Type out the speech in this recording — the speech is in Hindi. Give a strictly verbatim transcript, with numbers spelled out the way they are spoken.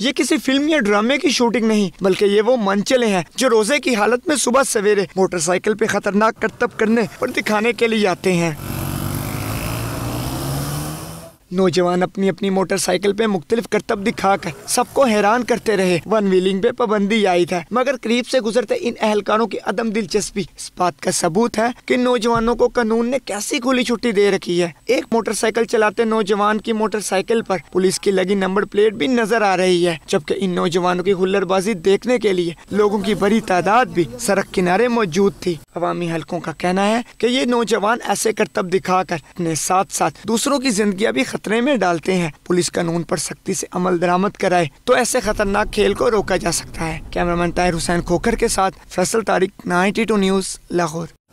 ये किसी फिल्म या ड्रामे की शूटिंग नहीं, बल्कि ये वो मंचले हैं जो रोजे की हालत में सुबह सवेरे मोटरसाइकिल पे खतरनाक करतब करने और दिखाने के लिए आते हैं। नौजवान अपनी अपनी मोटरसाइकिल पे मुख्तलिफ करतब दिखाकर सबको हैरान करते रहे। वन व्हीलिंग पे पाबंदी आई था, मगर करीब से गुजरते इन एहलकारों की अदम दिलचस्पी इस बात का सबूत है कि नौजवानों को कानून ने कैसी खुली छुट्टी दे रखी है। एक मोटरसाइकिल चलाते नौजवान की मोटरसाइकिल पर पुलिस की लगी नंबर प्लेट भी नजर आ रही है, जबकि इन नौजवानों की हुल्लड़बाजी देखने के लिए लोगों की बड़ी तादाद भी सड़क किनारे मौजूद थी। अवामी हलकों का कहना है कि ये नौजवान ऐसे करतब दिखाकर अपने साथ साथ दूसरों की जिंदगियां भी खतरे में डालते हैं। पुलिस कानून पर सख्ती से अमल दरामद कराए तो ऐसे खतरनाक खेल को रोका जा सकता है। कैमरामैन ताहिर हुसैन खोखर के साथ Faisal Tariq, ninety two news, Lahore.